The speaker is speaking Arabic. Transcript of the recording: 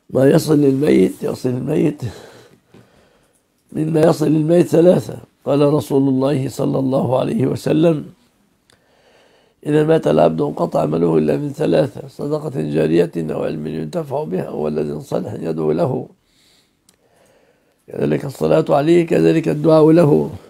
ما يصل للميت مما يصل للميت ثلاثة. قال رسول الله صلى الله عليه وسلم: إذا مات العبد انقطع عمله إلا من ثلاثة: صدقة جارية أو علم ينتفع بها أو ولد صالح يدعو له. كذلك الصلاة عليه، كذلك الدعاء له.